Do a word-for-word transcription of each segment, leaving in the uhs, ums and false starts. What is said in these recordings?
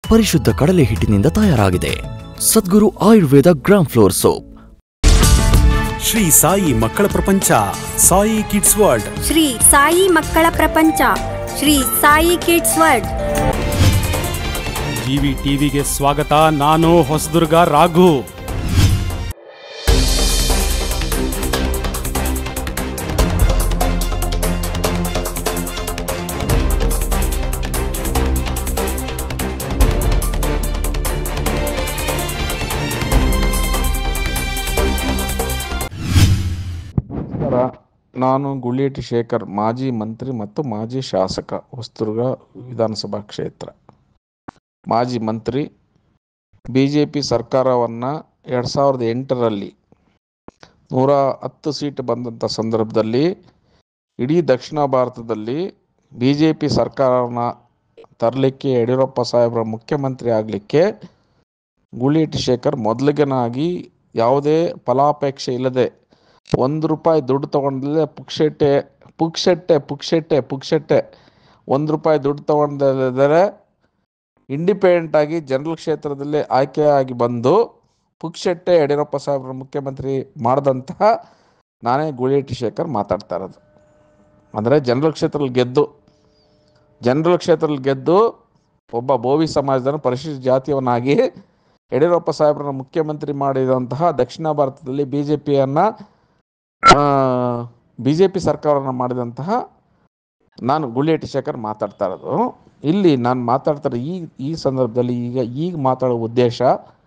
ಪರಿಶುದ್ಧ ಕಡಲೆ ಹಿಟ್ಟಿನಿಂದ ತಯಾರಾಗಿದೆ. Sadguru Ayurveda gram flour soap. Shri Sai ಮಕ್ಕಳ ಪ್ರಪಂಚ, ಸಾಯಿ ಕಿಡ್ಸ್ ವರ್ಲ್ಡ್. ಶ್ರೀ ಸಾಯಿ ಮಕ್ಕಳ ಪ್ರಪಂಚ, Shri Sai kids world. GV ಟಿವಿಗೆ ಸ್ವಾಗತ. ನಾನು ಹೊಸದುರ್ಗ ರಾಘು. ನಾನು ಗುಳ್ಳೆಟ್ಟಿ ಶೇಖರ್, ಮಾಜಿ ಮಂತ್ರಿ ಮತ್ತು ಮಾಜಿ ಶಾಸಕ, ಹೊಸದುರ್ಗ ವಿಧಾನಸಭಾ ಕ್ಷೇತ್ರ. ಮಾಜಿ ಮಂತ್ರಿ. ಬಿ ಜೆ ಪಿ ಸರ್ಕಾರವನ್ನು ಎರಡು ಸಾವಿರದ ಎಂಟರಲ್ಲಿ ನೂರ ಹತ್ತು ಸೀಟ್ ಬಂದಂಥ ಸಂದರ್ಭದಲ್ಲಿ ಇಡೀ ದಕ್ಷಿಣ ಭಾರತದಲ್ಲಿ ಬಿ ಜೆ ಪಿ ಸರ್ಕಾರವನ್ನು ತರಲಿಕ್ಕೆ, ಯಡಿಯೂರಪ್ಪ ಸಾಹೇಬರ ಮುಖ್ಯಮಂತ್ರಿ ಆಗಲಿಕ್ಕೆ ಗುಳ್ಳೆಟ್ಟಿ ಶೇಖರ್ ಮೊದಲಿಗನಾಗಿ ಯಾವುದೇ ಫಲಾಪೇಕ್ಷೆ ಇಲ್ಲದೆ ಒಂದು ರೂಪಾಯಿ ದುಡ್ಡು ತೊಗೊಂಡಿಲ್ಲದೆ ಪುಕ್ಷೆಟ್ಟೆ ಪುಕ್ಷೆಟ್ಟೆ ಪುಕ್ಷೆಟ್ಟೆ ಪುಕ್ಷೆಟ್ಟೆ ಒಂದು ರೂಪಾಯಿ ದುಡ್ಡು ತೊಗೊಂಡಿದ್ದರೆ ಇಂಡಿಪೆಂಡೆಂಟಾಗಿ ಜನರಲ್ ಕ್ಷೇತ್ರದಲ್ಲಿ ಆಯ್ಕೆಯಾಗಿ ಬಂದು ಪುಕ್ಷೆಟ್ಟೆ ಯಡಿಯೂರಪ್ಪ ಸಾಹೇಬ್ರ ಮುಖ್ಯಮಂತ್ರಿ ಮಾಡಿದಂತಹ ನಾನೇ ಗುಳ್ಳೆಟ್ಟಿ ಶೇಖರ್ ಮಾತಾಡ್ತಾ ಇರೋದು. ಅಂದರೆ ಜನರಲ್ ಕ್ಷೇತ್ರದಲ್ಲಿ ಗೆದ್ದು ಜನರಲ್ ಕ್ಷೇತ್ರದಲ್ಲಿ ಗೆದ್ದು ಒಬ್ಬ ಬೋವಿ ಸಮಾಜದ ಪರಿಶಿಷ್ಟ ಜಾತಿಯವನಾಗಿ ಯಡಿಯೂರಪ್ಪ ಸಾಹೇಬ್ರನ್ನ ಮುಖ್ಯಮಂತ್ರಿ ಮಾಡಿದಂತಹ ದಕ್ಷಿಣ ಭಾರತದಲ್ಲಿ ಬಿ ಜೆ ಪಿಯನ್ನು ಬಿ ಜೆ ಪಿ ಸರ್ಕಾರವನ್ನು ಮಾಡಿದಂತಹ ನಾನು ಗುಳ್ಳೆಟ್ಟಿ ಶೇಖರ್ ಮಾತಾಡ್ತಾ ಇರೋದು. ಇಲ್ಲಿ ನಾನು ಮಾತಾಡ್ತಾರೆ ಈ ಈ ಸಂದರ್ಭದಲ್ಲಿ ಈಗ ಈಗ ಮಾತಾಡೋ ಉದ್ದೇಶ,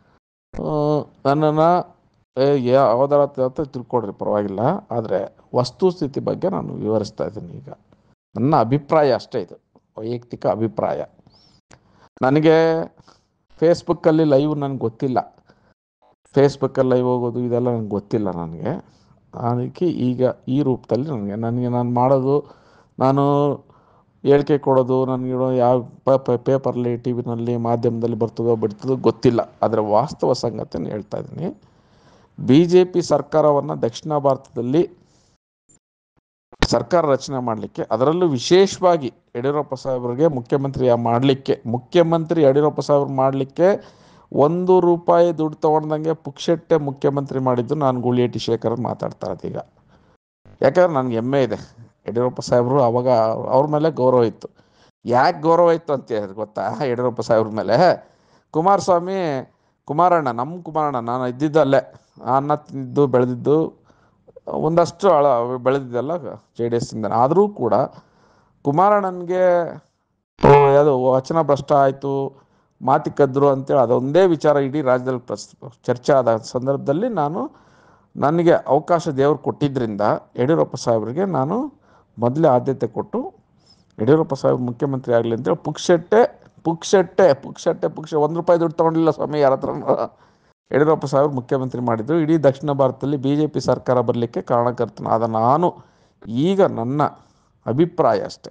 ನನ್ನನ್ನು ಯಾವುದರ ತಿಳ್ಕೊಡ್ರಿ ಪರವಾಗಿಲ್ಲ, ಆದರೆ ವಸ್ತುಸ್ಥಿತಿ ಬಗ್ಗೆ ನಾನು ವಿವರಿಸ್ತಾ ಇದ್ದೀನಿ. ಈಗ ನನ್ನ ಅಭಿಪ್ರಾಯ ಅಷ್ಟೇ, ಇದು ವೈಯಕ್ತಿಕ ಅಭಿಪ್ರಾಯ. ನನಗೆ ಫೇಸ್ಬುಕ್ಕಲ್ಲಿ ಲೈವ್ ನನಗೆ ಗೊತ್ತಿಲ್ಲ, ಫೇಸ್ಬುಕ್ಕಲ್ಲಿ ಲೈವ್ ಹೋಗೋದು ಇದೆಲ್ಲ ನನಗೆ ಗೊತ್ತಿಲ್ಲ. ನನಗೆ ಅದಕ್ಕೆ ಈಗ ಈ ರೂಪದಲ್ಲಿ ನನಗೆ ನನಗೆ ನಾನು ಮಾಡೋದು, ನಾನು ಹೇಳಿಕೆ ಕೊಡೋದು, ನನಗೆ ಯಾವ ಪೇಪರ್ಲಿ, ಟಿ ವಿನಲ್ಲಿ, ಮಾಧ್ಯಮದಲ್ಲಿ ಬರ್ತದೋ ಬಿಡ್ತದೋ ಗೊತ್ತಿಲ್ಲ. ಆದರೆ ವಾಸ್ತವ ಸಂಗತಿಯನ್ನು ಹೇಳ್ತಾ ಇದ್ದೀನಿ. ಬಿ ಜೆ ಪಿ ಸರ್ಕಾರವನ್ನು ದಕ್ಷಿಣ ಭಾರತದಲ್ಲಿ ಸರ್ಕಾರ ರಚನೆ ಮಾಡಲಿಕ್ಕೆ, ಅದರಲ್ಲೂ ವಿಶೇಷವಾಗಿ ಯಡಿಯೂರಪ್ಪ ಸಾಹೇಬ್ರಿಗೆ ಮುಖ್ಯಮಂತ್ರಿ ಮಾಡಲಿಕ್ಕೆ ಮುಖ್ಯಮಂತ್ರಿ ಯಡಿಯೂರಪ್ಪ ಸಾಹೇಬ್ರು ಮಾಡಲಿಕ್ಕೆ ಒಂದು ರೂಪಾಯಿ ದುಡ್ಡು ತೊಗೊಂಡಂಗೆ ಪುಕ್ಷೆಟ್ಟೆ ಮುಖ್ಯಮಂತ್ರಿ ಮಾಡಿದ್ದು ನಾನು ಗುಳ್ಳೆಟ್ಟಿ ಶೇಖರ್ ಮಾತಾಡ್ತಾ ಇರೋದು ಈಗ. ಯಾಕಂದ್ರೆ ನನಗೆ ಹೆಮ್ಮೆ ಇದೆ, ಯಡಿಯೂರಪ್ಪ ಸಾಹೇಬರು ಅವಾಗ ಅವ್ರ ಮೇಲೆ ಗೌರವ ಇತ್ತು. ಯಾಕೆ ಗೌರವ ಇತ್ತು ಅಂತ ಹೇಳಿದ್ರೆ ಗೊತ್ತಾ? ಯಡಿಯೂರಪ್ಪ ಸಾಹೇಬ್ರ ಮೇಲೆ ಕುಮಾರಸ್ವಾಮಿ, ಕುಮಾರಣ್ಣ, ನಮ್ಮ ಕುಮಾರಣ್ಣ, ನಾನು ಇದ್ದಿದ್ದಲ್ಲೇ ಅನ್ನ ತಿಂದಿದ್ದು ಬೆಳೆದಿದ್ದು ಒಂದಷ್ಟು ಅಳ ಬೆಳೆದಿದ್ದಲ್ಲ ಜೆ ಡಿ ಎಸ್ಸಿಂದ. ಆದರೂ ಕೂಡ ಕುಮಾರಣ್ಣನಿಗೆ ಯಾವುದು ವಚನ ಭ್ರಷ್ಟ ಆಯಿತು, ಮಾತಿ ಕದ್ರು ಅಂತೇಳಿ ಅದೊಂದೇ ವಿಚಾರ ಇಡೀ ರಾಜ್ಯದಲ್ಲಿ ಪ್ರಸ್ ಚರ್ಚೆ ಆದ ಸಂದರ್ಭದಲ್ಲಿ ನಾನು ನನಗೆ ಅವಕಾಶ ದೇವರು ಕೊಟ್ಟಿದ್ದರಿಂದ ಯಡಿಯೂರಪ್ಪ ಸಾಹೇಬ್ರಿಗೆ ನಾನು ಮೊದಲೇ ಆದ್ಯತೆ ಕೊಟ್ಟು ಯಡಿಯೂರಪ್ಪ ಸಾಹೇಬ್ ಮುಖ್ಯಮಂತ್ರಿ ಆಗಲಿ ಅಂತೇಳಿ ಪುಕ್ಷೆಟ್ಟೆ ಪುಕ್ಷೆಟ್ಟೆ ಪುಕ್ಷೆಟ್ಟೆ ಪುಕ್ಷ ಒಂದು ರೂಪಾಯಿ ದುಡ್ಡು ತೊಗೊಂಡಿಲ್ಲ ಸ್ವಾಮಿ ಯಾರ ಹತ್ರ, ಯಡಿಯೂರಪ್ಪ ಸಾಹೇಬ್ ಮುಖ್ಯಮಂತ್ರಿ ಮಾಡಿದ್ದು. ಇಡೀ ದಕ್ಷಿಣ ಭಾರತದಲ್ಲಿ ಬಿ ಜೆ ಪಿ ಸರ್ಕಾರ ಬರಲಿಕ್ಕೆ ಕಾರಣಕರ್ತನಾದ ನಾನು, ಈಗ ನನ್ನ ಅಭಿಪ್ರಾಯ ಅಷ್ಟೆ.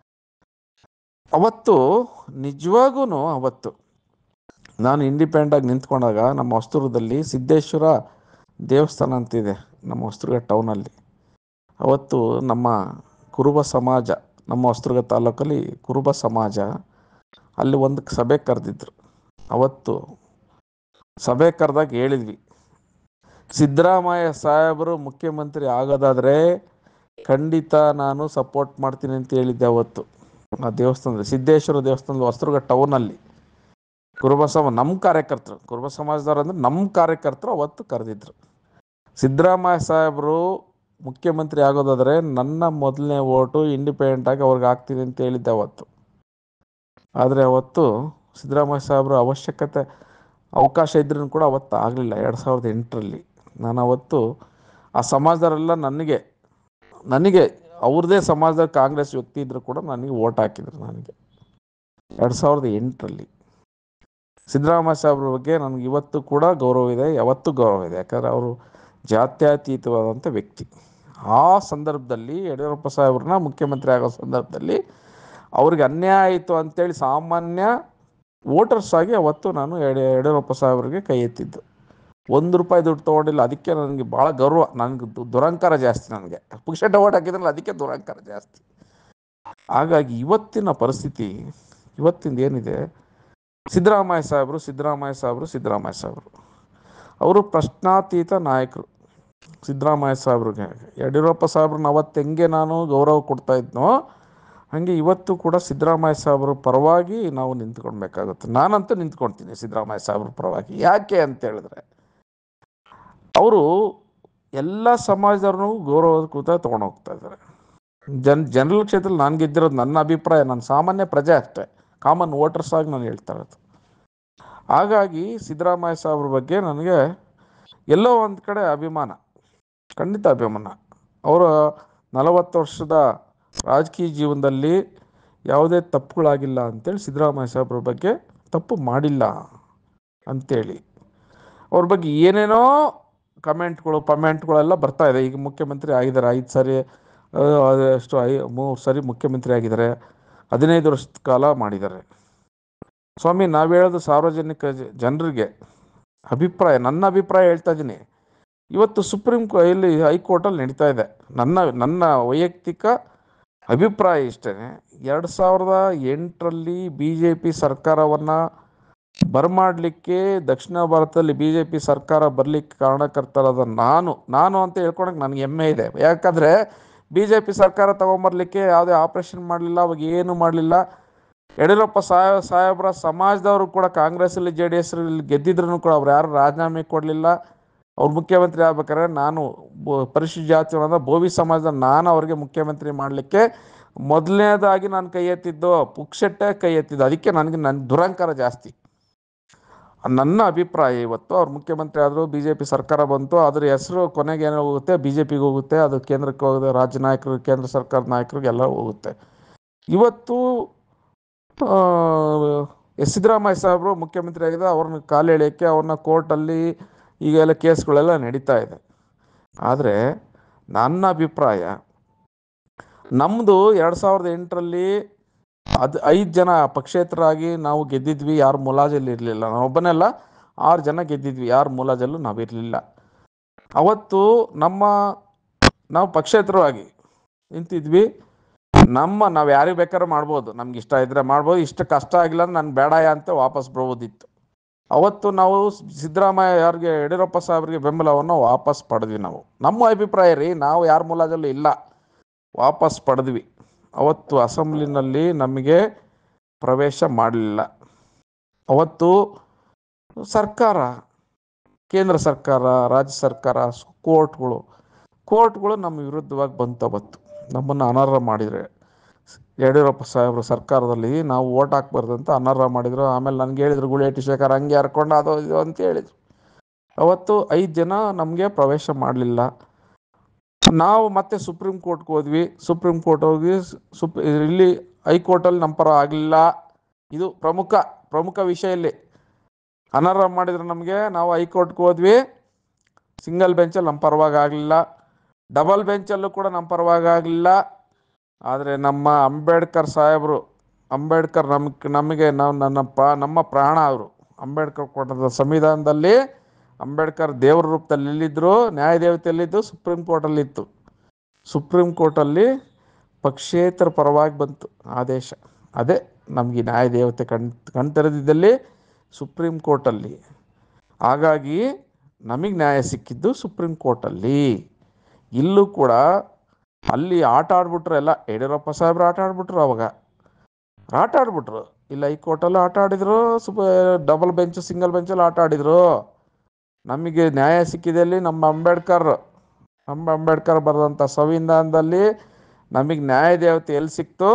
ಅವತ್ತು ನಿಜವಾಗೂ ಅವತ್ತು ನಾನು ಇಂಡಿಪೆಂಡೆಂಟಾಗಿ ನಿಂತ್ಕೊಂಡಾಗ ನಮ್ಮ ಹೊಸದುರ್ಗದಲ್ಲಿ ಸಿದ್ದೇಶ್ವರ ದೇವಸ್ಥಾನ ಅಂತಿದೆ ನಮ್ಮ ಹೊಸದುರ್ಗ ಟೌನಲ್ಲಿ. ಅವತ್ತು ನಮ್ಮ ಕುರುಬ ಸಮಾಜ, ನಮ್ಮ ಹೊಸದುರ್ಗ ತಾಲೂಕಲ್ಲಿ ಕುರುಬ ಸಮಾಜ ಅಲ್ಲಿ ಒಂದು ಸಭೆ ಕರೆದಿದ್ರು. ಅವತ್ತು ಸಭೆ ಕರೆದಾಗ ಹೇಳಿದ್ವಿ, ಸಿದ್ದರಾಮಯ್ಯ ಸಾಹೇಬರು ಮುಖ್ಯಮಂತ್ರಿ ಆಗೋದಾದರೆ ಖಂಡಿತ ನಾನು ಸಪೋರ್ಟ್ ಮಾಡ್ತೀನಿ ಅಂತ ಹೇಳಿದ್ದೆ. ಅವತ್ತು ಆ ದೇವಸ್ಥಾನದಲ್ಲಿ, ಸಿದ್ದೇಶ್ವರ ದೇವಸ್ಥಾನದ ಹೊಸದುರ್ಗ ಟೌನಲ್ಲಿ ಕುರುಬ ಸಮ ನಮ್ಮ ಕಾರ್ಯಕರ್ತರು, ಕುರುಬ ಸಮಾಜದವ್ರು ಅಂದರೆ ನಮ್ಮ ಕಾರ್ಯಕರ್ತರು ಅವತ್ತು ಕರೆದಿದ್ರು. ಸಿದ್ದರಾಮಯ್ಯ ಸಾಹೇಬರು ಮುಖ್ಯಮಂತ್ರಿ ಆಗೋದಾದರೆ ನನ್ನ ಮೊದಲನೇ ಓಟು ಇಂಡಿಪೆಂಡೆಂಟಾಗಿ ಅವ್ರಿಗೆ ಹಾಕ್ತೀನಿ ಅಂತ ಹೇಳಿದ್ದೆ ಅವತ್ತು. ಆದರೆ ಅವತ್ತು ಸಿದ್ದರಾಮಯ್ಯ ಸಾಹೇಬರು ಅವಶ್ಯಕತೆ ಅವಕಾಶ ಇದ್ರೂ ಕೂಡ ಅವತ್ತು ಆಗಲಿಲ್ಲ. ಎರಡು ಸಾವಿರದ ಎಂಟರಲ್ಲಿ ನಾನು ಅವತ್ತು ಆ ಸಮಾಜದವರೆಲ್ಲ ನನಗೆ ನನಗೆ ಅವ್ರದ್ದೇ ಸಮಾಜದಲ್ಲಿ ಕಾಂಗ್ರೆಸ್ ವ್ಯಕ್ತಿ ಇದ್ದರೂ ಕೂಡ ನನಗೆ ಓಟ್ ಹಾಕಿದ್ರು. ನನಗೆ ಎರಡು ಸಾವಿರದ ಎಂಟರಲ್ಲಿ ಸಿದ್ದರಾಮಯ್ಯ ಸಾಹೇಬ್ರ ಬಗ್ಗೆ ನನಗೆ ಇವತ್ತು ಕೂಡ ಗೌರವ ಇದೆ, ಯಾವತ್ತೂ ಗೌರವ ಇದೆ. ಯಾಕಂದರೆ ಅವರು ಜಾತ್ಯತೀತವಾದಂಥ ವ್ಯಕ್ತಿ. ಆ ಸಂದರ್ಭದಲ್ಲಿ ಯಡಿಯೂರಪ್ಪ ಸಾಹೇಬ್ರನ್ನ ಮುಖ್ಯಮಂತ್ರಿ ಆಗೋ ಸಂದರ್ಭದಲ್ಲಿ ಅವ್ರಿಗೆ ಅನ್ಯಾಯ ಆಯಿತು ಅಂಥೇಳಿ ಸಾಮಾನ್ಯ ವೋಟರ್ಸ್ ಆಗಿ ಅವತ್ತು ನಾನು ಯಡಿ ಯಡಿಯೂರಪ್ಪ ಸಾಹೇಬ್ರಿಗೆ ಕೈ ಎತ್ತಿದ್ದು. ಒಂದು ರೂಪಾಯಿ ದುಡ್ಡು ತೊಗೊಂಡಿಲ್ಲ, ಅದಕ್ಕೆ ನನಗೆ ಭಾಳ ಗೌರವ, ನನಗೆ ದುರಂಕಾರ ಜಾಸ್ತಿ. ನನಗೆ ಪುಕ್ಷೆಟ್ಟ ಓಟ್ ಹಾಕಿದ್ರಲ್ಲ, ಅದಕ್ಕೆ ದುರಂಕಾರ ಜಾಸ್ತಿ. ಹಾಗಾಗಿ ಇವತ್ತಿನ ಪರಿಸ್ಥಿತಿ, ಇವತ್ತಿಂದ ಏನಿದೆ, ಸಿದ್ದರಾಮಯ್ಯ ಸಾಹೇಬರು ಸಿದ್ದರಾಮಯ್ಯ ಸಾಹೇಬರು ಸಿದ್ದರಾಮಯ್ಯ ಸಾಹೇಬರು ಅವರು ಪ್ರಶ್ನಾತೀತ ನಾಯಕರು. ಸಿದ್ದರಾಮಯ್ಯ ಸಾಹೇಬ್ರಿಗೆ ಯಡಿಯೂರಪ್ಪ ಸಾಹೇಬ್ರನ್ನ ಅವತ್ತು ಹೆಂಗೆ ನಾನು ಗೌರವ ಕೊಡ್ತಾ ಇದ್ನೋ ಹಾಗೆ ಇವತ್ತು ಕೂಡ ಸಿದ್ದರಾಮಯ್ಯ ಸಾಹೇಬ್ರ ಪರವಾಗಿ ನಾವು ನಿಂತ್ಕೊಳ್ಬೇಕಾಗುತ್ತೆ. ನಾನಂತೂ ನಿಂತ್ಕೊಳ್ತೀನಿ ಸಿದ್ದರಾಮಯ್ಯ ಸಾಹೇಬ್ರ ಪರವಾಗಿ. ಯಾಕೆ ಅಂತ ಹೇಳಿದ್ರೆ ಅವರು ಎಲ್ಲ ಸಮಾಜದವ್ರನ್ನೂ ಗೌರವದ ಕೂತ ತೊಗೊಂಡು ಹೋಗ್ತಾ ಇದ್ದಾರೆ. ಜನ್ ಜನರಲ್ ಕ್ಷೇತ್ರದಲ್ಲಿ ನಾನು ಗೆದ್ದಿರೋದು ನನ್ನ ಅಭಿಪ್ರಾಯ, ನಾನು ಸಾಮಾನ್ಯ ಪ್ರಜೆ ಅಷ್ಟೇ, ಕಾಮನ್ ವೋಟರ್ಸ್ ಆಗಿ ನಾನು ಹೇಳ್ತಾ ಇರೋದು. ಹಾಗಾಗಿ ಸಿದ್ದರಾಮಯ್ಯ ಸಾಹೇಬ್ರ ಬಗ್ಗೆ ನನಗೆ ಎಲ್ಲೋ ಒಂದು ಕಡೆ ಅಭಿಮಾನ, ಖಂಡಿತ ಅಭಿಮಾನ. ಅವರ ನಲವತ್ತು ವರ್ಷದ ರಾಜಕೀಯ ಜೀವನದಲ್ಲಿ ಯಾವುದೇ ತಪ್ಪುಗಳಾಗಿಲ್ಲ ಅಂತೇಳಿ, ಸಿದ್ದರಾಮಯ್ಯ ಸಾಹೇಬ್ರ ಬಗ್ಗೆ ತಪ್ಪು ಮಾಡಿಲ್ಲ ಅಂಥೇಳಿ ಅವ್ರ ಬಗ್ಗೆ ಏನೇನೋ ಕಮೆಂಟ್ಗಳು ಪಮೆಂಟ್ಗಳೆಲ್ಲ ಬರ್ತಾ ಇದೆ. ಈಗ ಮುಖ್ಯಮಂತ್ರಿ ಆಗಿದ್ದಾರೆ, ಐದು ಸಾರಿ ಎಷ್ಟು ಐ ಮೂರು ಸಾರಿ ಮುಖ್ಯಮಂತ್ರಿ ಆಗಿದ್ದಾರೆ, ಹದಿನೈದು ವರ್ಷದ ಕಾಲ ಮಾಡಿದ್ದಾರೆ. ಸ್ವಾಮಿ, ನಾವು ಹೇಳೋದು ಸಾರ್ವಜನಿಕ ಜನರಿಗೆ ಅಭಿಪ್ರಾಯ, ನನ್ನ ಅಭಿಪ್ರಾಯ ಹೇಳ್ತಾ ಇದ್ದೀನಿ. ಇವತ್ತು ಸುಪ್ರೀಂ ಕೋ ಇಲ್ಲಿ ಹೈಕೋರ್ಟಲ್ಲಿ ನಡೀತಾ ಇದೆ. ನನ್ನ ನನ್ನ ವೈಯಕ್ತಿಕ ಅಭಿಪ್ರಾಯ ಇಷ್ಟೇ. ಎರಡು ಸಾವಿರದ ಎಂಟರಲ್ಲಿ ಬಿ ಜೆ ಪಿ ಸರ್ಕಾರವನ್ನು ಬರಮಾಡಲಿಕ್ಕೆ, ದಕ್ಷಿಣ ಭಾರತದಲ್ಲಿ ಬಿ ಜೆ ಪಿ ಸರ್ಕಾರ ಬರಲಿಕ್ಕೆ ಕಾರಣಕರ್ತರಾದ ನಾನು ನಾನು ಅಂತ ಹೇಳ್ಕೊಳಕ್ಕೆ ನನಗೆ ಹೆಮ್ಮೆ ಇದೆ. ಯಾಕಂದರೆ ಬಿ ಜೆ ಪಿ ಸರ್ಕಾರ ತೊಗೊಂಬರ್ಲಿಕ್ಕೆ ಯಾವುದೇ ಆಪ್ರೇಷನ್ ಮಾಡಲಿಲ್ಲ, ಅವಾಗ ಏನು ಮಾಡಲಿಲ್ಲ. ಯಡಿಯೂರಪ್ಪ ಸಾಹೇಬ್ ಸಾಹೇಬ್ರ ಸಮಾಜದವರು ಕೂಡ ಕಾಂಗ್ರೆಸ್ಸಲ್ಲಿ ಜೆ ಡಿ ಎಸ್ ಗೆದ್ದಿದ್ರು ಕೂಡ ಅವ್ರು ಯಾರು ರಾಜೀನಾಮೆ ಕೊಡಲಿಲ್ಲ. ಅವ್ರು ಮುಖ್ಯಮಂತ್ರಿ ಆಗ್ಬೇಕಾದ್ರೆ ನಾನು ಪರಿಶಿಷ್ಟ ಜಾತಿಯವರಾದ ಬೋವಿ ಸಮಾಜದ ನಾನು ಅವ್ರಿಗೆ ಮುಖ್ಯಮಂತ್ರಿ ಮಾಡಲಿಕ್ಕೆ ಮೊದಲನೇದಾಗಿ ನಾನು ಕೈ ಎತ್ತಿದ್ದು, ಪುಕ್ಷಟ್ಟೆ ಕೈ ಎತ್ತಿದ್ದು. ಅದಕ್ಕೆ ನನಗೆ ನನ್ನ ದುರಂಕಾರ ಜಾಸ್ತಿ. ನನ್ನ ಅಭಿಪ್ರಾಯ ಇವತ್ತು ಅವ್ರು ಮುಖ್ಯಮಂತ್ರಿ ಆದರೂ, ಬಿ ಜೆ ಪಿ ಸರ್ಕಾರ ಬಂತು, ಅದರ ಹೆಸರು ಕೊನೆಗೆ ಏನೋ ಹೋಗುತ್ತೆ, ಬಿ ಜೆ ಪಿಗೆ ಹೋಗುತ್ತೆ, ಅದು ಕೇಂದ್ರಕ್ಕೆ ಹೋಗುತ್ತೆ, ರಾಜ್ಯ ನಾಯಕರು, ಕೇಂದ್ರ ಸರ್ಕಾರದ ನಾಯಕರಿಗೆ ಎಲ್ಲ ಹೋಗುತ್ತೆ. ಇವತ್ತು ಎಸ್ ಸಿದ್ದರಾಮಯ್ಯ ಸಾಹೇಬರು ಮುಖ್ಯಮಂತ್ರಿ ಆಗಿದೆ, ಅವ್ರನ್ನ ಕಾಲು ಎಳೆಯೋಕ್ಕೆ ಅವ್ರನ್ನ ಕೋರ್ಟಲ್ಲಿ ಈಗೆಲ್ಲ ಕೇಸ್ಗಳೆಲ್ಲ ನಡೀತಾ ಇದೆ. ಆದರೆ ನನ್ನ ಅಭಿಪ್ರಾಯ, ನಮ್ಮದು ಎರಡು ಸಾವಿರದ ಎಂಟರಲ್ಲಿ ಅದು ಐದು ಜನ ಪಕ್ಷೇತರಾಗಿ ನಾವು ಗೆದ್ದಿದ್ವಿ, ಯಾರು ಮುಲಾಜಲ್ಲಿ ಇರಲಿಲ್ಲ. ನಾನೊಬ್ಬನೆಲ್ಲ ಆರು ಜನ ಗೆದ್ದಿದ್ವಿ, ಯಾರು ಮುಲಾಜಲ್ಲೂ ನಾವಿರಲಿಲ್ಲ. ಅವತ್ತು ನಮ್ಮ ನಾವು ಪಕ್ಷೇತರವಾಗಿ ನಿಂತಿದ್ವಿ. ನಮ್ಮ ನಾವು ಯಾರಿಗೆ ಬೇಕಾದ್ರೂ ಮಾಡ್ಬೋದು, ನಮ್ಗೆ ಇಷ್ಟ ಇದ್ದರೆ ಮಾಡ್ಬೋದು, ಇಷ್ಟ ಕಷ್ಟ ಆಗಿಲ್ಲ ನಾನು ಬೇಡಾಯ ಅಂತ ವಾಪಸ್ ಬರ್ಬೋದಿತ್ತು. ಅವತ್ತು ನಾವು ಸಿದ್ದರಾಮಯ್ಯ ಯಾರಿಗೆ ಯಡಿಯೂರಪ್ಪ ಸಾಹೇಬ್ರಿಗೆ ಬೆಂಬಲವನ್ನು ವಾಪಸ್ ಪಡೆದ್ವಿ. ನಾವು ನಮ್ಮ ಅಭಿಪ್ರಾಯ ರೀ, ನಾವು ಯಾರ ಮುಲಾಜಲ್ಲೂ ಇಲ್ಲ, ವಾಪಸ್ ಪಡೆದ್ವಿ. ಅವತ್ತು ಅಸೆಂಬ್ಲಿನಲ್ಲಿ ನಮಗೆ ಪ್ರವೇಶ ಮಾಡಲಿಲ್ಲ. ಅವತ್ತು ಸರ್ಕಾರ, ಕೇಂದ್ರ ಸರ್ಕಾರ, ರಾಜ್ಯ ಸರ್ಕಾರ, ಕೋರ್ಟ್ಗಳು ಕೋರ್ಟ್ಗಳು ನಮ್ಮ ವಿರುದ್ಧವಾಗಿ ಬಂತು. ಅವತ್ತು ನಮ್ಮನ್ನು ಅನರ್ಹ ಮಾಡಿದರೆ, ಯಡಿಯೂರಪ್ಪ ಸಾಹೇಬ್ರ ಸರ್ಕಾರದಲ್ಲಿ ನಾವು ಓಟ್ ಹಾಕ್ಬಾರ್ದು ಅಂತ ಅನರ್ಹ ಮಾಡಿದರು. ಆಮೇಲೆ ನನಗೆ ಹೇಳಿದರು, ಗುಳೇಟಿ ಶೇಖರ್ ಹಂಗೆ ಹರ್ಕೊಂಡು ಅದು ಇದು ಅಂತ ಹೇಳಿದರು. ಅವತ್ತು ಐದು ಜನ ನಮಗೆ ಪ್ರವೇಶ ಮಾಡಲಿಲ್ಲ. ನಾವು ಮತ್ತೆ ಸುಪ್ರೀಂ ಕೋರ್ಟ್ಗೆ ಹೋದ್ವಿ. ಸುಪ್ರೀಂ ಕೋರ್ಟ್ ಹೋಗಿ ಸುಪ್ ಇಲ್ಲಿ ಹೈಕೋರ್ಟಲ್ಲಿ ನಮ್ಮ ಪರ ಆಗಲಿಲ್ಲ. ಇದು ಪ್ರಮುಖ ಪ್ರಮುಖ ವಿಷಯ. ಇಲ್ಲಿ ಅನರ್ಹ ಮಾಡಿದ್ರು ನಮಗೆ. ನಾವು ಹೈಕೋರ್ಟ್ಗೆ ಹೋದ್ವಿ, ಸಿಂಗಲ್ ಬೆಂಚಲ್ಲಿ ನಮ್ಮ ಪರವಾಗಿ ಆಗಲಿಲ್ಲ, ಡಬಲ್ ಬೆಂಚಲ್ಲೂ ಕೂಡ ನಮ್ಮ ಪರವಾಗಿ ಆಗಲಿಲ್ಲ. ಆದರೆ ನಮ್ಮ ಅಂಬೇಡ್ಕರ್ ಸಾಹೇಬರು, ಅಂಬೇಡ್ಕರ್ ನಮಗೆ ನಮಗೆ ನಾವು ನನ್ನ ಪ ನಮ್ಮ ಪ್ರಾಣ ಅವರು. ಅಂಬೇಡ್ಕರ್ ಕೊಟ್ಟ ಸಂವಿಧಾನದಲ್ಲಿ ಅಂಬೇಡ್ಕರ್ ದೇವ್ರ ರೂಪದಲ್ಲಿ ಎಲ್ಲಿದ್ದರು, ನ್ಯಾಯದೇವತೆಯಲ್ಲಿದ್ದು ಸುಪ್ರೀಂ ಕೋರ್ಟಲ್ಲಿತ್ತು. ಸುಪ್ರೀಂ ಕೋರ್ಟಲ್ಲಿ ಪಕ್ಷೇತರ ಪರವಾಗಿ ಬಂತು ಆದೇಶ. ಅದೇ ನಮಗೆ ನ್ಯಾಯದೇವತೆ ಕಣ್ ಕಣ್ತೆರೆದಿದ್ದಲ್ಲಿ ಸುಪ್ರೀಂ ಕೋರ್ಟಲ್ಲಿ. ಹಾಗಾಗಿ ನಮಗೆ ನ್ಯಾಯ ಸಿಕ್ಕಿದ್ದು ಸುಪ್ರೀಂ ಕೋರ್ಟಲ್ಲಿ. ಇಲ್ಲೂ ಕೂಡ ಅಲ್ಲಿ ಆಟ ಆಡ್ಬಿಟ್ರು ಎಲ್ಲ. ಯಡಿಯೂರಪ್ಪ ಸಾಹೇಬ್ರು ಆಟ ಆಡ್ಬಿಟ್ರು, ಅವಾಗ ಆಟ ಆಡ್ಬಿಟ್ರು. ಇಲ್ಲ ಹೈಕೋರ್ಟಲ್ಲೂ ಆಟ ಆಡಿದರು, ಸುಪ ಡಬಲ್ ಬೆಂಚ್ ಸಿಂಗಲ್ ಬೆಂಚಲ್ಲಿ ಆಟ ಆಡಿದರು. ನಮಗೆ ನ್ಯಾಯ ಸಿಕ್ಕಿದಲ್ಲಿ ನಮ್ಮ ಅಂಬೇಡ್ಕರ್ ನಮ್ಮ ಅಂಬೇಡ್ಕರ್ ಬರೆದಂಥ ಸಂವಿಧಾನದಲ್ಲಿ ನಮಗೆ ನ್ಯಾಯ ದೇವತೆ ಎಲ್ಲಿ ಸಿಕ್ತು?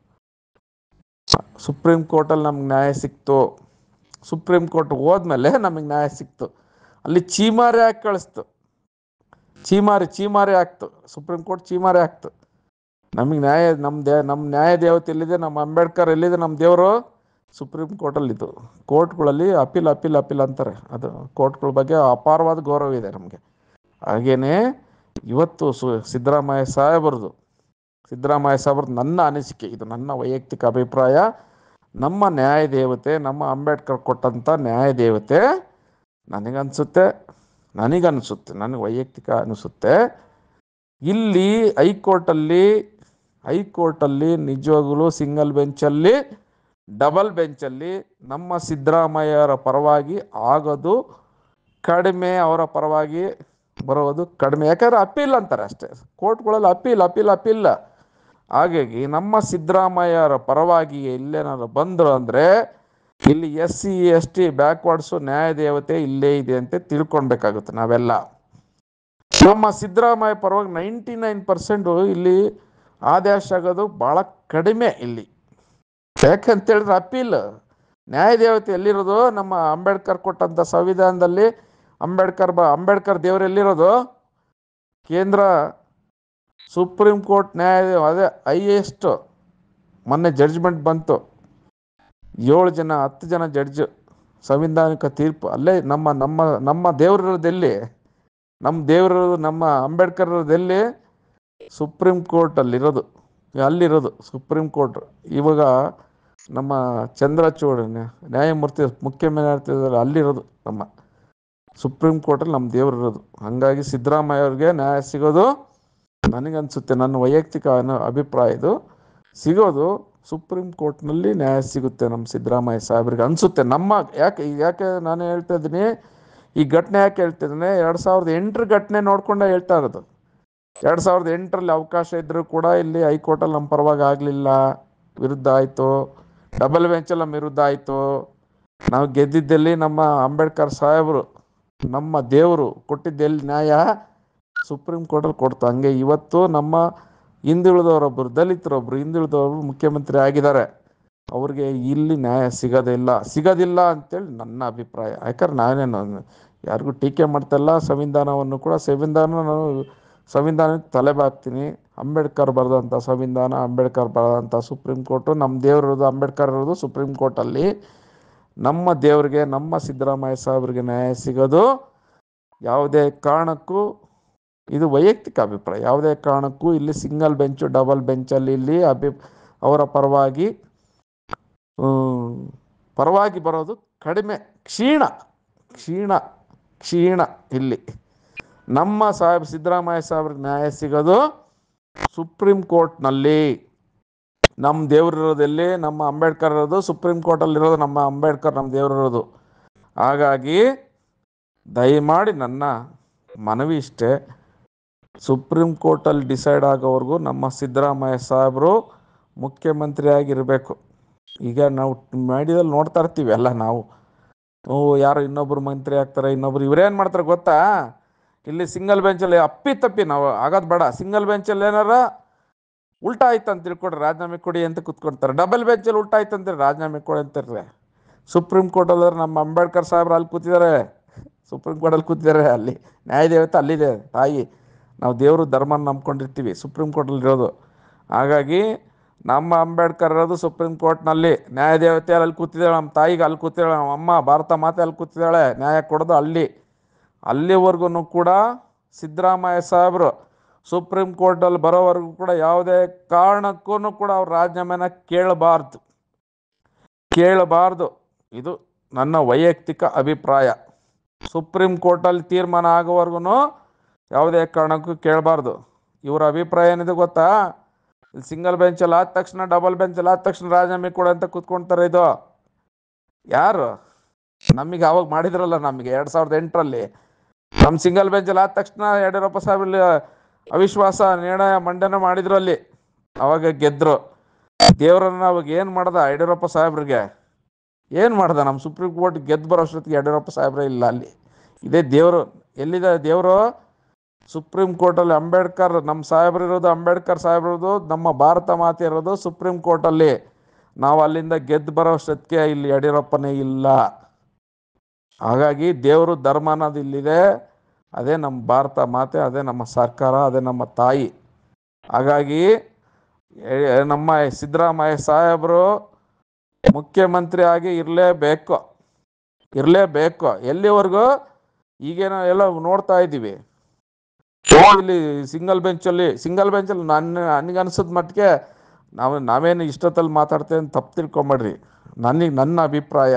ಸುಪ್ರೀಂ ಕೋರ್ಟಲ್ಲಿ ನಮ್ಗೆ ನ್ಯಾಯ ಸಿಕ್ತು. ಸುಪ್ರೀಂ ಕೋರ್ಟ್ ಹೋದ್ಮೇಲೆ ನಮಗೆ ನ್ಯಾಯ ಸಿಕ್ತು. ಅಲ್ಲಿ ಚೀಮಾರಿ ಹಾಕಿ ಕಳಿಸ್ತು, ಚೀಮಾರಿ ಚೀಮಾರಿ ಆಗ್ತು. Supreme court ಚೀಮಾರಿ ಆಗ್ತು. ನಮಗೆ ನ್ಯಾಯ ನಮ್ಮ ದೇ ನಮ್ಮ ನ್ಯಾಯ ದೇವತೆ ಎಲ್ಲಿದೆ, ನಮ್ಮ ಅಂಬೇಡ್ಕರ್ ಎಲ್ಲಿದೆ, ನಮ್ಮ ದೇವರು ಸುಪ್ರೀಂ ಕೋರ್ಟಲ್ಲಿದ್ದು. ಕೋರ್ಟ್ಗಳಲ್ಲಿ ಅಪೀಲ್ ಅಪೀಲ್ ಅಪೀಲ್ ಅಂತಾರೆ. ಅದು ಕೋರ್ಟ್ಗಳ ಬಗ್ಗೆ ಅಪಾರವಾದ ಗೌರವ ಇದೆ ನಮಗೆ. ಹಾಗೆಯೇ ಇವತ್ತು ಸು ಸಿದ್ದರಾಮಯ್ಯ ಸಾಹೇಬ್ರದ್ದು ಸಿದ್ದರಾಮಯ್ಯ ಸಾಹೇಬ್ರದ್ದು ನನ್ನ ಅನಿಸಿಕೆ, ಇದು ನನ್ನ ವೈಯಕ್ತಿಕ ಅಭಿಪ್ರಾಯ. ನಮ್ಮ ನ್ಯಾಯ ದೇವತೆ, ನಮ್ಮ ಅಂಬೇಡ್ಕರ್ ಕೊಟ್ಟಂಥ ನ್ಯಾಯ ದೇವತೆ ನನಗನ್ಸುತ್ತೆ ನನಗನ್ಸುತ್ತೆ ನನಗೆ ವೈಯಕ್ತಿಕ ಅನಿಸುತ್ತೆ ಇಲ್ಲಿ ಹೈಕೋರ್ಟಲ್ಲಿ ಹೈಕೋರ್ಟಲ್ಲಿ ನಿಜವಾಗಲೂ ಸಿಂಗಲ್ ಬೆಂಚಲ್ಲಿ ಡಬಲ್ ಬೆಂಚಲ್ಲಿ ನಮ್ಮ ಸಿದ್ದರಾಮಯ್ಯರ ಪರವಾಗಿ ಆಗೋದು ಕಡಿಮೆ, ಅವರ ಪರವಾಗಿ ಬರೋದು ಕಡಿಮೆ. ಯಾಕಂದರೆ ಅಪೀಲ್ ಅಂತಾರೆ ಅಷ್ಟೇ, ಕೋರ್ಟ್ಗಳಲ್ಲಿ ಅಪೀಲ್ ಅಪೀಲ್ ಅಪೀಲ್. ಹಾಗಾಗಿ ನಮ್ಮ ಸಿದ್ದರಾಮಯ್ಯರ ಪರವಾಗಿ ಇಲ್ಲೇನಾದ್ರು ಬಂದರು ಅಂದರೆ ಇಲ್ಲಿ S C S T backwards ನ್ಯಾಯದೇವತೆ ಇಲ್ಲೇ ಇದೆ ಅಂತ ತಿಳ್ಕೊಳ್ಬೇಕಾಗುತ್ತೆ ನಾವೆಲ್ಲ. ನಮ್ಮ ಸಿದ್ದರಾಮಯ್ಯ ಪರವಾಗಿ ನೈಂಟಿ ನೈನ್ ಪರ್ಸೆಂಟು ಇಲ್ಲಿ ಆದೇಶ ಆಗೋದು ಭಾಳ ಕಡಿಮೆ ಇಲ್ಲಿ. ಯಾಕಂತೇಳಿದ್ರೆ ಅಪೀಲ್ ನ್ಯಾಯದೇವತೆ ಎಲ್ಲಿರೋದು? ನಮ್ಮ ಅಂಬೇಡ್ಕರ್ ಕೊಟ್ಟಂಥ ಸಂವಿಧಾನದಲ್ಲಿ ಅಂಬೇಡ್ಕರ್ ಬ ಅಂಬೇಡ್ಕರ್ ದೇವರು ಎಲ್ಲಿರೋದು? ಕೇಂದ್ರ ಸುಪ್ರೀಂ ಕೋರ್ಟ್ ನ್ಯಾಯ, ಅದೇ ಹೈಯೆಸ್ಟ್ ಮೊನ್ನೆ ಜಡ್ಜ್ಮೆಂಟ್ ಬಂತು, ಏಳು ಜನ ಹತ್ತು ಜನ ಜಡ್ಜ್ ಸಂವಿಧಾನಿಕ ತೀರ್ಪು ಅಲ್ಲೇ. ನಮ್ಮ ನಮ್ಮ ನಮ್ಮ ದೇವರಿರೋದೆಲ್ಲಿ? ನಮ್ಮ ದೇವರಿರೋದು ನಮ್ಮ ಅಂಬೇಡ್ಕರ್ ಇರೋದೆಲ್ಲಿ? ಸುಪ್ರೀಂ ಕೋರ್ಟಲ್ಲಿರೋದು, ಅಲ್ಲಿರೋದು ಸುಪ್ರೀಂ ಕೋರ್ಟ್. ಇವಾಗ ನಮ್ಮ ಚಂದ್ರಚೂಡ್ ನ್ಯಾಯಮೂರ್ತಿ ಮುಖ್ಯ ನ್ಯಾಯಮೂರ್ತಿ ಅಲ್ಲಿರೋದು ನಮ್ಮ ಸುಪ್ರೀಂ ಕೋರ್ಟಲ್ಲಿ ನಮ್ಮ ದೇವರಿರೋದು. ಹಾಗಾಗಿ ಸಿದ್ದರಾಮಯ್ಯ ಅವ್ರಿಗೆ ನ್ಯಾಯ ಸಿಗೋದು, ನನಗನ್ಸುತ್ತೆ, ನನ್ನ ವೈಯಕ್ತಿಕ ಅಭಿಪ್ರಾಯ ಇದು, ಸಿಗೋದು ಸುಪ್ರೀಂ ಕೋರ್ಟ್ನಲ್ಲಿ ನ್ಯಾಯ ಸಿಗುತ್ತೆ ನಮ್ಮ ಸಿದ್ದರಾಮಯ್ಯ ಸಾಹೇಬ್ರಿಗೆ ಅನಿಸುತ್ತೆ. ನಮ್ಮ ಯಾಕೆ ಯಾಕೆ ನಾನು ಹೇಳ್ತಾ ಇದ್ದೀನಿ ಈ ಘಟನೆ ಯಾಕೆ ಹೇಳ್ತಿದ್ದೀನಿ? ಎರಡು ಸಾವಿರದ ಎಂಟರ ಘಟನೆ ನೋಡ್ಕೊಂಡೆ ಹೇಳ್ತಾ ಇರೋದು. ಎರಡು ಸಾವಿರದ ಎಂಟರಲ್ಲಿ ಅವಕಾಶ ಇದ್ದರೂ ಕೂಡ ಇಲ್ಲಿ ಹೈಕೋರ್ಟಲ್ಲಿ ನಮ್ಮ ಪರವಾಗಿ ಆಗಲಿಲ್ಲ, ವಿರುದ್ಧ ಆಯಿತು. ಡಬಲ್ ಬೆಂಚಲ್ಲಿ ನಮ್ಮ ವಿರುದ್ಧ ಆಯಿತು. ನಾವು ಗೆದ್ದಿದ್ದಲ್ಲಿ ನಮ್ಮ ಅಂಬೇಡ್ಕರ್ ಸಾಹೇಬರು, ನಮ್ಮ ದೇವರು ಕೊಟ್ಟಿದ್ದೆಲ್ಲಿ ನ್ಯಾಯ? ಸುಪ್ರೀಂ ಕೋರ್ಟಲ್ಲಿ ಕೊಡ್ತು. ಹಂಗೆ ಇವತ್ತು ನಮ್ಮ ಹಿಂದುಳಿದವರೊಬ್ಬರು, ದಲಿತರೊಬ್ಬರು ಹಿಂದುಳಿದವರೊಬ್ಬರು ಮುಖ್ಯಮಂತ್ರಿ ಆಗಿದ್ದಾರೆ. ಅವ್ರಿಗೆ ಇಲ್ಲಿ ನ್ಯಾಯ ಸಿಗೋದಿಲ್ಲ ಸಿಗೋದಿಲ್ಲ ಅಂತೇಳಿ ನನ್ನ ಅಭಿಪ್ರಾಯ. ಯಾಕಂದ್ರೆ ನಾನೇನು ಯಾರಿಗೂ ಟೀಕೆ ಮಾಡ್ತಾಯಿಲ್ಲ. ಸಂವಿಧಾನವನ್ನು ಕೂಡ ಸಂವಿಧಾನ ನಾನು ಸಂವಿಧಾನಕ್ಕೆ ತಲೆ ಬಾಗ್ತೀನಿ. ಅಂಬೇಡ್ಕರ್ ಬರೆದಂಥ ಸಂವಿಧಾನ, ಅಂಬೇಡ್ಕರ್ ಬರೆದಂಥ ಸುಪ್ರೀಂ ಕೋರ್ಟು, ನಮ್ಮ ದೇವರಿರೋದು ಅಂಬೇಡ್ಕರ್ ಇರೋದು ಸುಪ್ರೀಂ ಕೋರ್ಟಲ್ಲಿ. ನಮ್ಮ ದೇವರಿಗೆ, ನಮ್ಮ ಸಿದ್ದರಾಮಯ್ಯ ಸಾಹೇಬ್ರಿಗೆ ನ್ಯಾಯ ಸಿಗೋದು ಯಾವುದೇ ಕಾರಣಕ್ಕೂ, ಇದು ವೈಯಕ್ತಿಕ ಅಭಿಪ್ರಾಯ, ಯಾವುದೇ ಕಾರಣಕ್ಕೂ ಇಲ್ಲಿ ಸಿಂಗಲ್ ಬೆಂಚು ಡಬಲ್ ಬೆಂಚಲ್ಲಿ ಇಲ್ಲಿ ಅಭಿ ಅವರ ಪರವಾಗಿ ಪರವಾಗಿ ಬರೋದು ಕಡಿಮೆ, ಕ್ಷೀಣ ಕ್ಷೀಣ ಕ್ಷೀಣ ಇಲ್ಲಿ. ನಮ್ಮ ಸಾಹೇಬ್ ಸಿದ್ದರಾಮಯ್ಯ ಸಾಹೇಬ್ರಿಗೆ ನ್ಯಾಯ ಸಿಗೋದು ಸುಪ್ರೀಂ ಕೋರ್ಟ್ನಲ್ಲಿ. ನಮ್ಮ ದೇವರಿರೋದೆಲ್ಲಿ? ನಮ್ಮ ಅಂಬೇಡ್ಕರ್ ಇರೋದು ಸುಪ್ರೀಂ ಕೋರ್ಟಲ್ಲಿರೋದು. ನಮ್ಮ ಅಂಬೇಡ್ಕರ್ ನಮ್ಮ ದೇವರಿರೋದು. ಹಾಗಾಗಿ ದಯಮಾಡಿ ನನ್ನ ಮನವಿ ಇಷ್ಟೇ, ಸುಪ್ರೀಂ ಕೋರ್ಟಲ್ಲಿ ಡಿಸೈಡ್ ಆಗೋವರೆಗೂ ನಮ್ಮ ಸಿದ್ದರಾಮಯ್ಯ ಸಾಹೇಬರು ಮುಖ್ಯಮಂತ್ರಿಯಾಗಿರಬೇಕು. ಈಗ ನಾವು ಮೀಡಿಯಾದಲ್ಲಿ ನೋಡ್ತಾ ಇರ್ತೀವಿ ಎಲ್ಲ ನಾವು, ಓ ಯಾರು ಇನ್ನೊಬ್ಬರು ಮಂತ್ರಿ ಆಗ್ತಾರೆ, ಇನ್ನೊಬ್ರು ಇವರೇನು ಮಾಡ್ತಾರೆ ಗೊತ್ತಾ? ಇಲ್ಲಿ ಸಿಂಗಲ್ ಬೆಂಚಲ್ಲಿ ಅಪ್ಪಿ ತಪ್ಪಿ ನಾವು ಆಗೋದು ಬೇಡ. ಸಿಂಗಲ್ ಬೆಂಚಲ್ಲಿ ಏನಾರ ಉಲ್ಟಾ ಆಯ್ತು ಅಂತ ತಿಳ್ಕೊಡ್ರಿ ರಾಜೀನಾಮೆ ಕೊಡಿ ಅಂತ ಕೂತ್ಕೊಳ್ತಾರೆ. ಡಬಲ್ ಬೆಂಚಲ್ಲಿ ಉಲ್ಟಾ ಆಯ್ತು ಅಂತೀರಿ ರಾಜೀನಾಮೆ ಕೊಡಿ ಅಂತಾರೆ. ಸುಪ್ರೀಂ ಕೋರ್ಟಲ್ಲಿ ನಮ್ಮ ಅಂಬೇಡ್ಕರ್ ಸಾಹೇಬ್ರು ಅಲ್ಲಿ ಕೂತಿದ್ದಾರೆ, ಸುಪ್ರೀಂ ಕೋರ್ಟಲ್ಲಿ ಕೂತಿದ್ದಾರೆ. ಅಲ್ಲಿ ನ್ಯಾಯದೇವತೆ ಅಲ್ಲಿದೆ ತಾಯಿ. ನಾವು ದೇವರು ಧರ್ಮನ ನಂಬ್ಕೊಂಡಿರ್ತೀವಿ, ಸುಪ್ರೀಂ ಕೋರ್ಟಲ್ಲಿರೋದು. ಹಾಗಾಗಿ ನಮ್ಮ ಅಂಬೇಡ್ಕರ್ ಇರೋದು ಸುಪ್ರೀಂ ಕೋರ್ಟ್ನಲ್ಲಿ, ನ್ಯಾಯದೇವತೆ ಅಲ್ಲಿ ಕೂತಿದ್ದಾಳೆ, ನಮ್ಮ ತಾಯಿಗೆ ಅಲ್ಲಿ ಕೂತಿದ್ದಾಳೆ, ನಮ್ಮ ಅಮ್ಮ ಭಾರತ ಮಾತೆ ಅಲ್ಲಿ ಕೂತಿದ್ದಾಳೆ, ನ್ಯಾಯ ಕೊಡೋದು ಅಲ್ಲಿ. ಅಲ್ಲಿವರೆಗೂ ಕೂಡ ಸಿದ್ದರಾಮಯ್ಯ ಸಾಹೇಬರು ಸುಪ್ರೀಂ ಕೋರ್ಟಲ್ಲಿ ಬರೋವರೆಗೂ ಕೂಡ ಯಾವುದೇ ಕಾರಣಕ್ಕೂ ಕೂಡ ಅವ್ರ ರಾಜೀನಾಮೆನ ಕೇಳಬಾರ್ದು ಕೇಳಬಾರ್ದು ಇದು ನನ್ನ ವೈಯಕ್ತಿಕ ಅಭಿಪ್ರಾಯ. ಸುಪ್ರೀಂ ಕೋರ್ಟಲ್ಲಿ ತೀರ್ಮಾನ ಆಗೋವರೆಗೂ ಯಾವುದೇ ಕಾರಣಕ್ಕೂ ಕೇಳಬಾರ್ದು. ಇವರ ಅಭಿಪ್ರಾಯ ಏನಿದೆ ಗೊತ್ತಾ? ಸಿಂಗಲ್ ಬೆಂಚಲ್ಲಿ ಆದ ತಕ್ಷಣ ಡಬಲ್ ಬೆಂಚಲ್ಲಿ ಆದ ತಕ್ಷಣ ರಾಜೀನಾಮೆ ಕೊಡು ಅಂತ ಕೂತ್ಕೊಳ್ತಾರೆ. ಇದು ಯಾರು? ನಮಗೆ ಅವಾಗ ಮಾಡಿದ್ರಲ್ಲ, ನಮಗೆ ಎರಡು ಸಾವಿರದ ಎಂಟರಲ್ಲಿ ನಮ್ಮ ಸಿಂಗಲ್ ಬೆಂಚಲ್ಲಿ ಆದ ತಕ್ಷಣ ಯಡಿಯೂರಪ್ಪ ಸಾಹೇಬ್ ಅವಿಶ್ವಾಸ ನಿರ್ಣಯ ಮಂಡನೆ ಮಾಡಿದ್ರು. ಅಲ್ಲಿ ಅವಾಗ ಗೆದ್ದರು. ದೇವರನ್ನ ಅವಾಗ ಏನು ಮಾಡ್ದ ಯಡಿಯೂರಪ್ಪ ಸಾಹೇಬ್ರಿಗೆ? ಏನು ಮಾಡ್ದ? ನಮ್ಮ ಸುಪ್ರೀಂ ಕೋರ್ಟ್ ಗೆದ್ದು ಬರೋ ಅಷ್ಟೊತ್ತಿಗೆ ಯಡಿಯೂರಪ್ಪ ಸಾಹೇಬ್ರೇ ಇಲ್ಲ ಅಲ್ಲಿ. ಇದೇ ದೇವರು. ಎಲ್ಲಿದೆ ದೇವರು? ಸುಪ್ರೀಂ ಕೋರ್ಟಲ್ಲಿ. ಅಂಬೇಡ್ಕರ್ ನಮ್ಮ ಸಾಹೇಬ್ರು ಇರೋದು, ಅಂಬೇಡ್ಕರ್ ಸಾಹೇಬ್ರದು, ನಮ್ಮ ಭಾರತ ಮಾತೆ ಇರೋದು ಸುಪ್ರೀಂ ಕೋರ್ಟಲ್ಲಿ. ನಾವು ಅಲ್ಲಿಂದ ಗೆದ್ದು ಬರೋ ಅಷ್ಟೊತ್ತಿಗೆ ಇಲ್ಲಿ ಯಡಿಯೂರಪ್ಪನೇ ಇಲ್ಲ. ಹಾಗಾಗಿ ದೇವರು ಧರ್ಮ ಅನ್ನೋದು ಇಲ್ಲಿದೆ, ಅದೇ ನಮ್ಮ ಭಾರತ ಮಾತೆ, ಅದೇ ನಮ್ಮ ಸರ್ಕಾರ, ಅದೇ ನಮ್ಮ ತಾಯಿ. ಹಾಗಾಗಿ ನಮ್ಮ ಸಿದ್ದರಾಮಯ್ಯ ಸಾಹೇಬರು ಮುಖ್ಯಮಂತ್ರಿ ಆಗಿ ಇರಲೇಬೇಕು ಇರಲೇಬೇಕು ಎಲ್ಲಿವರೆಗೂ? ಈಗೇನೋ ಎಲ್ಲ ನೋಡ್ತಾ ಇದ್ದೀವಿ ಇಲ್ಲಿ ಸಿಂಗಲ್ ಬೆಂಚಲ್ಲಿ ಸಿಂಗಲ್ ಬೆಂಚಲ್ಲಿ ನನ್ನ ನನಗನ್ಸಿದ ಮಟ್ಟಿಗೆ ನಾವು ನಾವೇನು ಇಷ್ಟೊತ್ತಲ್ಲಿ ಮಾತಾಡ್ತೇವೆ ಅಂತ ತಪ್ಪು ತಿಳ್ಕೊಂಬೇಡ್ರಿ. ನನಗೆ ನನ್ನ ಅಭಿಪ್ರಾಯ,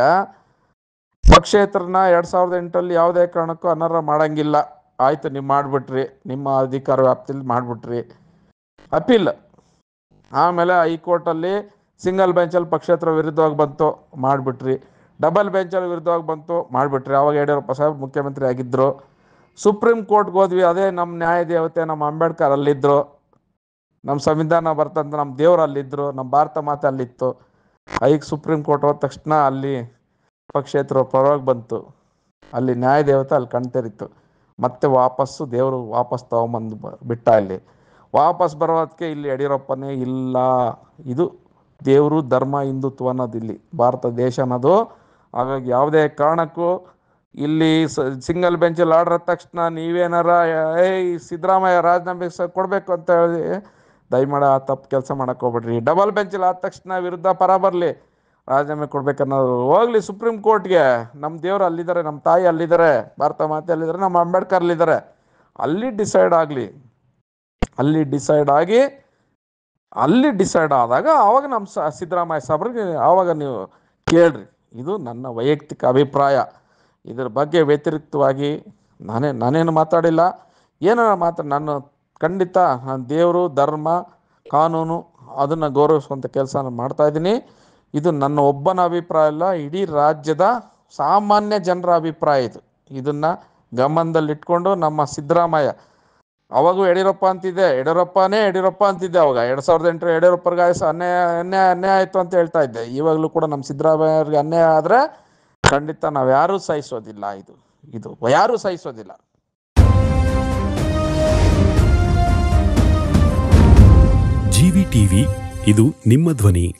ಪಕ್ಷೇತರನ ಎರಡು ಸಾವಿರದ ಎಂಟರಲ್ಲಿ ಯಾವುದೇ ಕಾರಣಕ್ಕೂ ಅನರ್ಹ ಮಾಡೋಂಗಿಲ್ಲ. ಆಯಿತು, ನೀವು ಮಾಡಿಬಿಟ್ರಿ, ನಿಮ್ಮ ಅಧಿಕಾರ ವ್ಯಾಪ್ತಿಯಲ್ಲಿ ಮಾಡಿಬಿಟ್ರಿ. ಅಪೀಲ್ ಆಮೇಲೆ ಹೈಕೋರ್ಟಲ್ಲಿ ಸಿಂಗಲ್ ಬೆಂಚಲ್ಲಿ ಪಕ್ಷೇತರ ವಿರುದ್ಧವಾಗಿ ಬಂತು, ಮಾಡಿಬಿಟ್ರಿ. ಡಬಲ್ ಬೆಂಚಲ್ಲಿ ವಿರುದ್ಧವಾಗಿ ಬಂತು, ಮಾಡಿಬಿಟ್ರಿ. ಆವಾಗ ಯಡಿಯೂರಪ್ಪ ಸಾಹೇಬ್ ಮುಖ್ಯಮಂತ್ರಿ ಆಗಿದ್ದರು. ಸುಪ್ರೀಂ ಕೋರ್ಟ್ಗೆ ಹೋದ್ವಿ, ಅದೇ ನಮ್ಮ ನ್ಯಾಯ ದೇವತೆ ನಮ್ಮ ಅಂಬೇಡ್ಕರ್ ಅಲ್ಲಿದ್ದರು. ನಮ್ಮ ಸಂವಿಧಾನ ಬರ್ತಂತ ನಮ್ಮ ದೇವರು ಅಲ್ಲಿದ್ದರು, ನಮ್ಮ ಭಾರತ ಮಾತೆ ಅಲ್ಲಿತ್ತು. ಈಗ ಸುಪ್ರೀಂ ಕೋರ್ಟ್ ಹೋದ ತಕ್ಷಣ ಅಲ್ಲಿ ಪಕ್ಷೇತರ ಪರವಾಗಿ ಬಂತು, ಅಲ್ಲಿ ನ್ಯಾಯ ದೇವತೆ ಅಲ್ಲಿ ಕಣ್ತೆರಿತು. ಮತ್ತೆ ವಾಪಸ್ಸು ದೇವರು ವಾಪಸ್ ತಗೊಂಬಂದು ಬಿಟ್ಟ. ಇಲ್ಲಿ ವಾಪಸ್ ಬರೋದಕ್ಕೆ ಇಲ್ಲಿ ಯಡಿಯೂರಪ್ಪನೇ ಇಲ್ಲ. ಇದು ದೇವರು ಧರ್ಮ ಹಿಂದುತ್ವ ಅನ್ನೋದು ಇಲ್ಲಿ ಭಾರತ ದೇಶ ಅನ್ನೋದು. ಹಾಗಾಗಿ ಯಾವುದೇ ಕಾರಣಕ್ಕೂ ಇಲ್ಲಿ ಸಿಂಗಲ್ ಬೆಂಚಲ್ಲಿ ಆರ್ಡರ್ ತಕ್ಷಣ ನೀವೇನಾರ ಏಯ್ ಸಿದ್ದರಾಮಯ್ಯ ರಾಜೀನಾಮೆ ಕೊಡಬೇಕು ಅಂತ ಹೇಳಿ ದಯಮಾಡಿ ಆ ತಪ್ಪು ಕೆಲಸ ಮಾಡೋಕ್ಕೆ ಹೋಗ್ಬೇಡ್ರಿ. ಡಬಲ್ ಬೆಂಚಲ್ಲಿ ಆದ ತಕ್ಷಣ ವಿರುದ್ಧ ಪರ ಬರಲಿ, ರಾಜೀನಾಮೆ ಕೊಡ್ಬೇಕನ್ನೋದು ಹೋಗ್ಲಿ ಸುಪ್ರೀಂ ಕೋರ್ಟ್ಗೆ. ನಮ್ಮ ದೇವರು ಅಲ್ಲಿದ್ದಾರೆ, ನಮ್ಮ ತಾಯಿ ಅಲ್ಲಿದ್ದಾರೆ, ಭಾರತ ಮಾತೆ ಅಲ್ಲಿದ್ದಾರೆ, ನಮ್ಮ ಅಂಬೇಡ್ಕರ್ ಅಲ್ಲಿದ್ದಾರೆ. ಅಲ್ಲಿ ಡಿಸೈಡ್ ಆಗಲಿ. ಅಲ್ಲಿ ಡಿಸೈಡ್ ಆಗಿ ಅಲ್ಲಿ ಡಿಸೈಡ್ ಆದಾಗ ಆವಾಗ ನಮ್ಮ ಸ ಸಿದ್ದರಾಮಯ್ಯ ಸಾಬ್ರಿಗೆ ಆವಾಗ ನೀವು ಕೇಳ್ರಿ. ಇದು ನನ್ನ ವೈಯಕ್ತಿಕ ಅಭಿಪ್ರಾಯ. ಇದರ ಬಗ್ಗೆ ವ್ಯತಿರಿಕ್ತವಾಗಿ ನಾನೇ ನಾನೇನು ಮಾತಾಡಿಲ್ಲ. ಏನೋ ಮಾತು ನಾನು ಖಂಡಿತ ನಾನು ದೇವರು ಧರ್ಮ ಕಾನೂನು ಅದನ್ನು ಗೌರವಿಸುವಂಥ ಕೆಲಸ ಮಾಡ್ತಾಯಿದ್ದೀನಿ. ಇದು ನನ್ನ ಒಬ್ಬನ ಅಭಿಪ್ರಾಯ ಅಲ್ಲ, ಇಡೀ ರಾಜ್ಯದ ಸಾಮಾನ್ಯ ಜನರ ಅಭಿಪ್ರಾಯ ಇದು. ಇದನ್ನು ಗಮನದಲ್ಲಿಟ್ಕೊಂಡು ನಮ್ಮ ಸಿದ್ದರಾಮಯ್ಯ, ಅವಾಗೂ ಯಡಿಯೂರಪ್ಪ ಅಂತಿದ್ದೆ, ಯಡಿಯೂರಪ್ಪನೇ ಯಡಿಯೂರಪ್ಪ ಅಂತಿದ್ದೆ ಅವಾಗ ಎರಡು ಸಾವಿರದ ಎಂಟರ ಯಡಿಯೂರಪ್ಪರಿಗೆ ಅನ್ಯಾಯ ಅನ್ಯಾಯ ಅನ್ಯಾಯ ಆಯಿತು ಅಂತ ಹೇಳ್ತಾ ಇದ್ದೆ. ಇವಾಗಲೂ ಕೂಡ ನಮ್ಮ ಸಿದ್ದರಾಮಯ್ಯವ್ರಿಗೆ ಅನ್ಯಾಯ ಆದರೆ ಖಂಡಿತ ನಾವು ಯಾರೂ ಸಹಿಸೋದಿಲ್ಲ. ಇದು ಇದು ಯಾರೂ ಸಹಿಸೋದಿಲ್ಲ. ಜಿವಿ ಟಿವಿ, ಇದು ನಿಮ್ಮ ಧ್ವನಿ.